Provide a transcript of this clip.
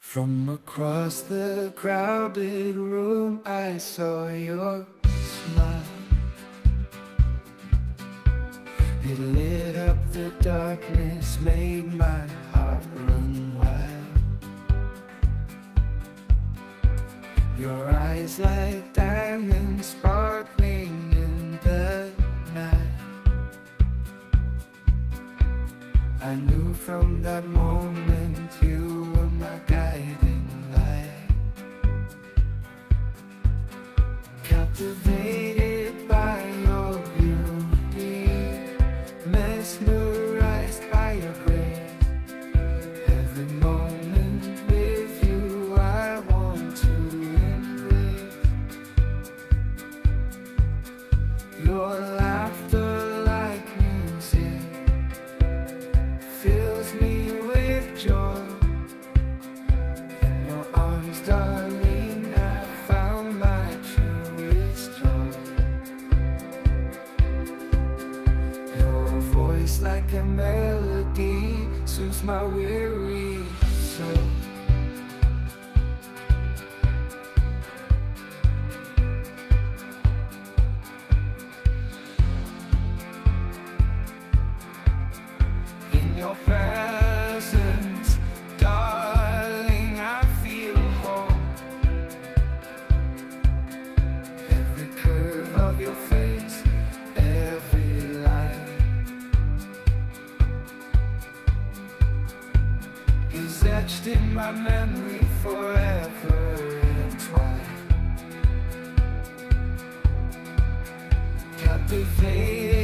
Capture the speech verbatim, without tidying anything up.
From across the crowded room I saw your smile. It lit up the darkness, made my heart run wild. Your eyes like diamonds sparkling in the night. I knew from that moment you were my guiding light. Captivated by your beauty, mesmerized by your grace. Every moment with you I want to embrace. Your laughter like music fills me with joy. In your arms, darling, I found my truest joy. Your voice like a melody soothes my weary soul. In your presence, darling, I feel home. Every curve of your face, every line is etched in my memory forever entwined. Captivated